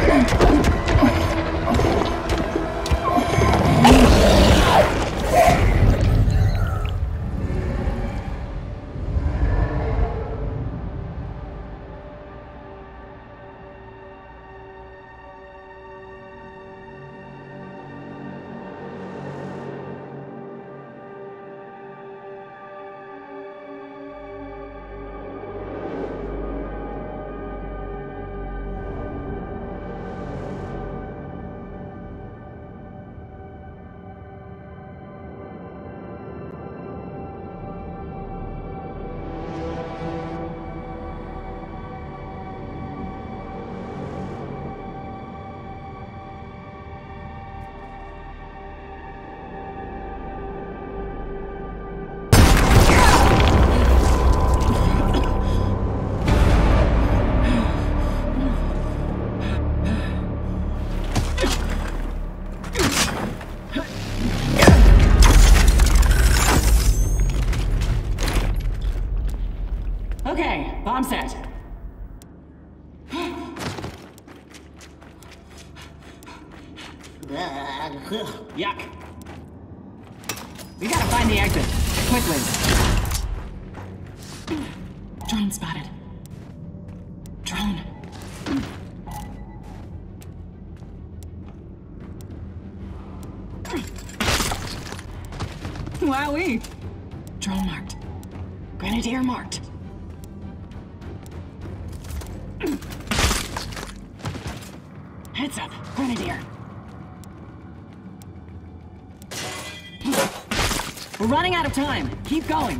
Okay, bomb set. Yuck. We gotta find the exit. Quickly. Drone spotted. Drone. Wowee. Drone marked. Grenadier marked. Heads up, Grenadier. We're running out of time. Keep going.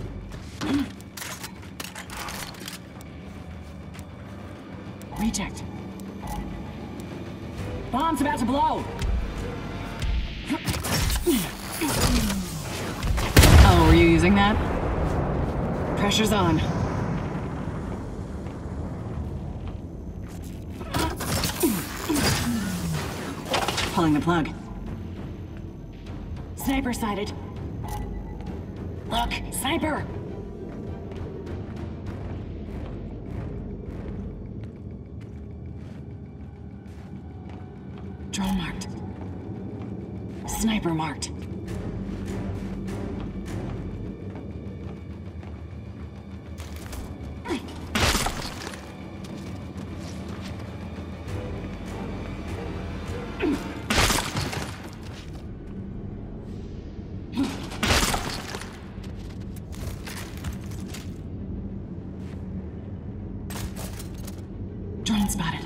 Reject. Bomb's about to blow. Oh, were you using that? Pressure's on. Pulling the plug. Sniper sighted. Look, sniper! Drone marked. Sniper marked. Drone spotted.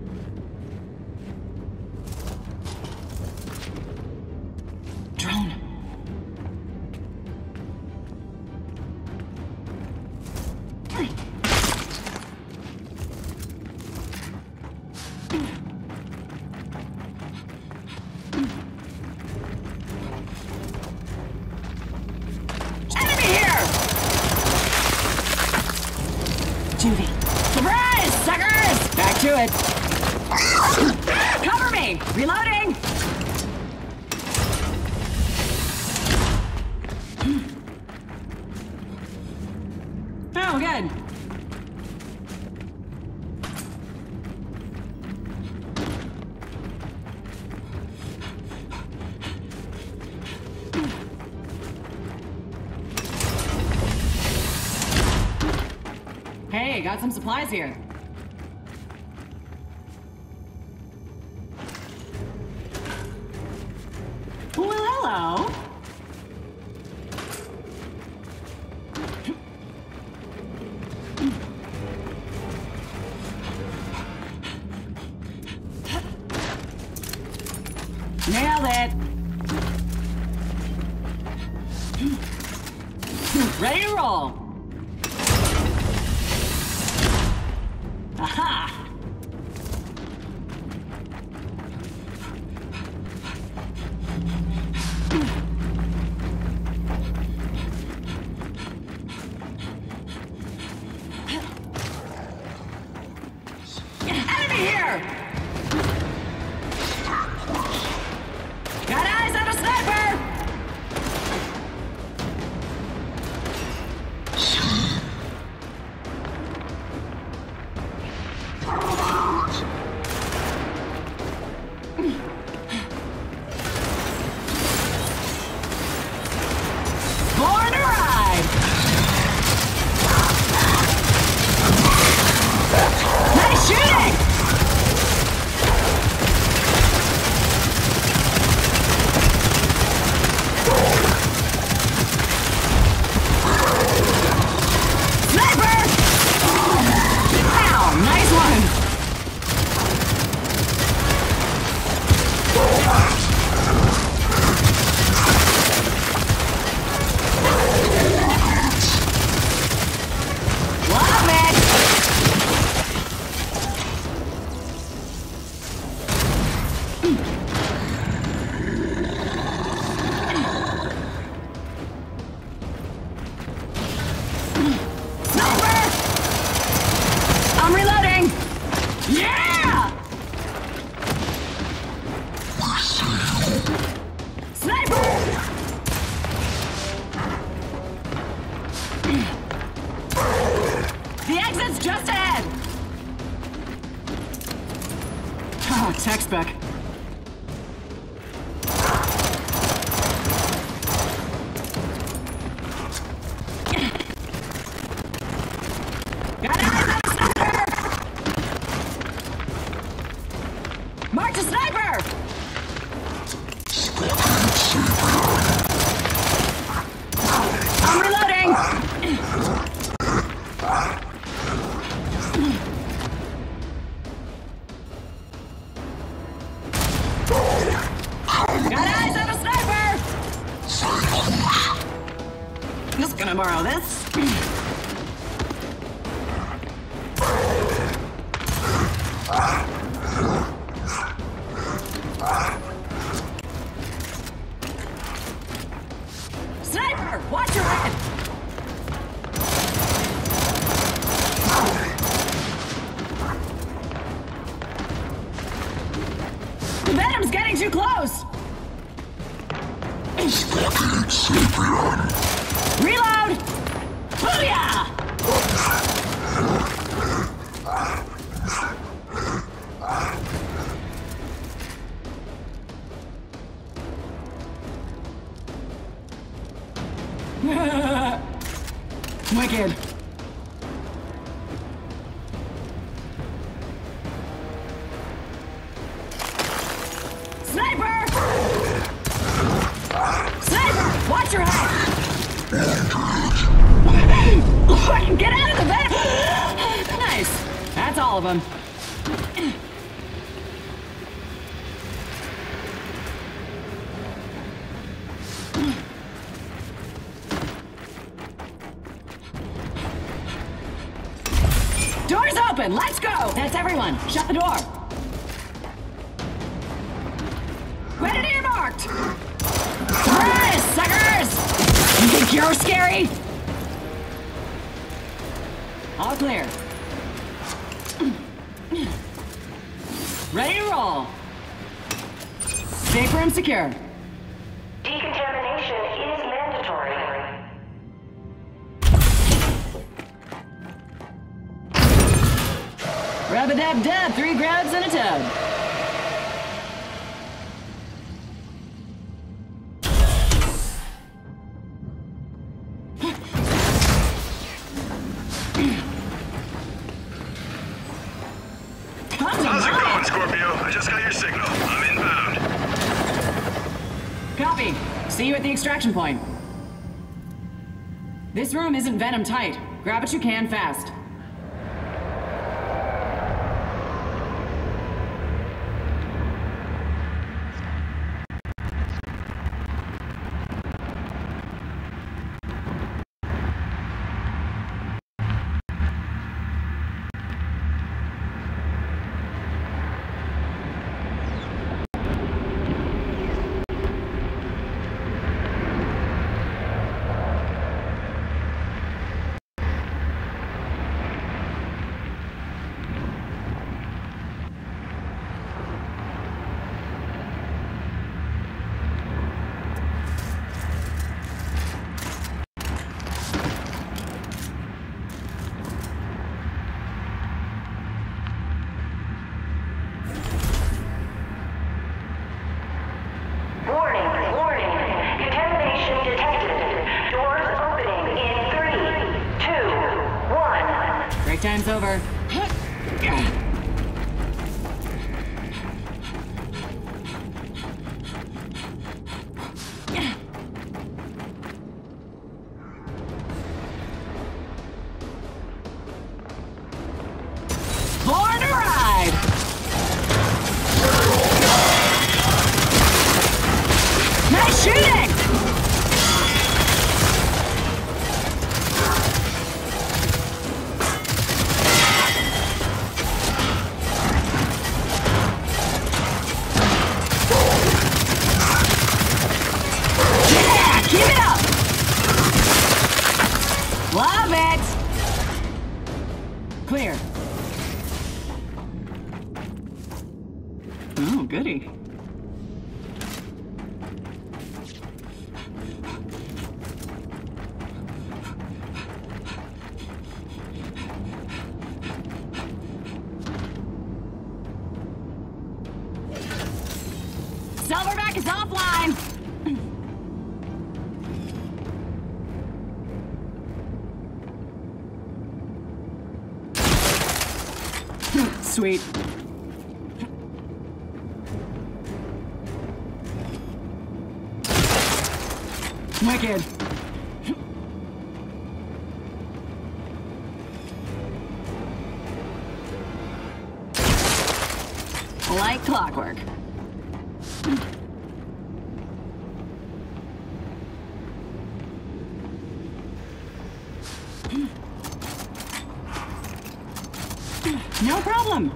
Drone. Enemy here! Judy. Surprise, suckers! Back to it. Cover me! Reloading! Oh, good. Hey, got some supplies here. Well, hello. Nailed it. Ready to roll. Aha! Enemy here! Got eyes on a sniper! Oh, tech spec. Got eyes on a sniper! Mark the sniper! I'm reloading! Got eyes on a sniper! Just gonna borrow this. Sniper! Watch your head! The Venom's getting too close! Reload! Booyah! Wicked. Sniper! Sniper! Watch your head! Get out of the bed! Nice. That's all of them. Door's open! Let's go! That's everyone! Shut the door! Grenadier marked! Surprise, suckers! You think you're scary? All clear. Ready to roll. Safe room secure. Decontamination is mandatory. Rub-a-dub-dub, 3 grabs and a tub. How's it going, Scorpio? I just got your signal. I'm inbound. Copy. See you at the extraction point. This room isn't Venom tight. Grab what you can fast. Break time's over. Born to ride! Nice shooting! Love it! Clear. Oh, goody. Silverback is offline! Sweet. Wicked. Like clockwork. No problem.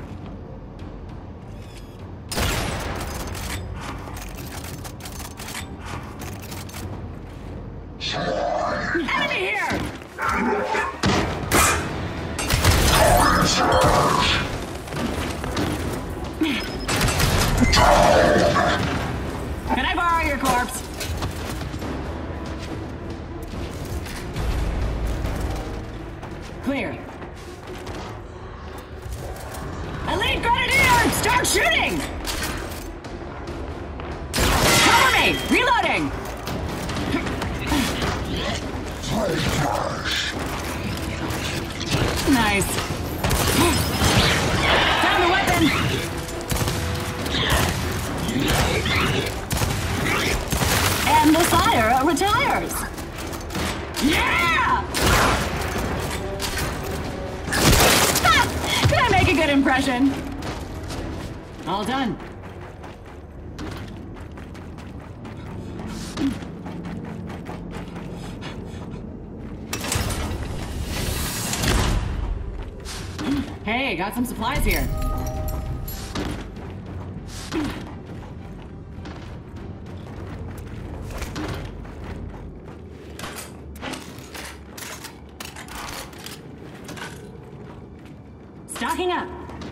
Enemy here! Can I borrow your corpse? Clear. Elite Grenadier! Start shooting! Cover me! Reloading! Nice. Found the weapon! And the sire retires! Yeah! Ah! Did I make a good impression? All done. Hey, got some supplies here. Stocking up.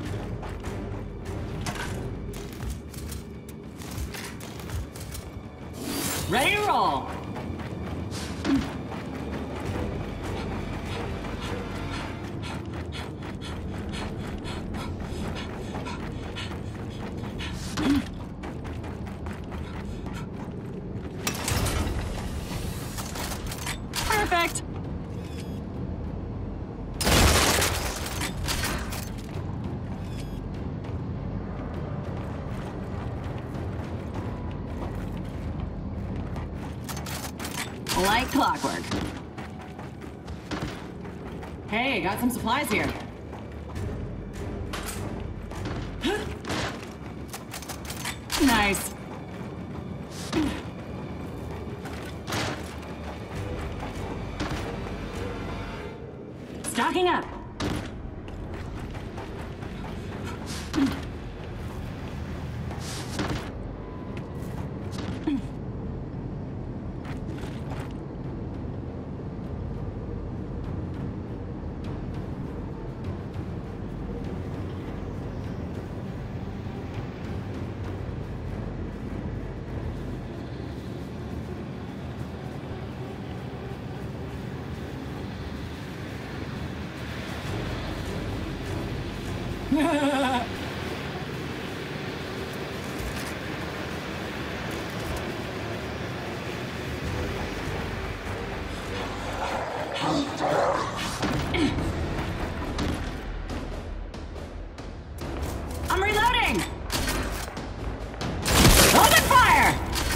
Ready to roll. Perfect. Like clockwork. Hey, got some supplies here. Nice. Stocking up. I'm reloading! Open fire!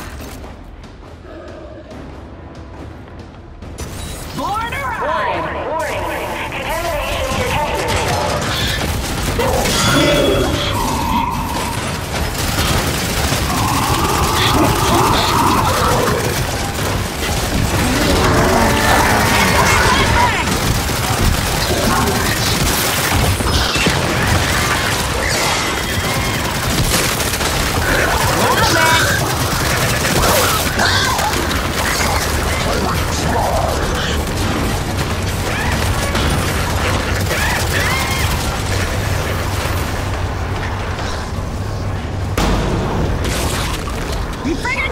Born to ride! Warning. Contamination detected. We figured